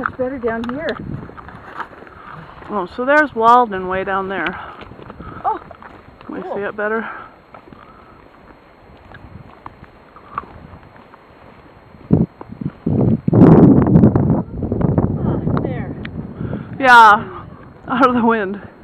much better down here. Oh, so there's Walden way down there. Oh, Can we see it better? There. Yeah, out of the wind.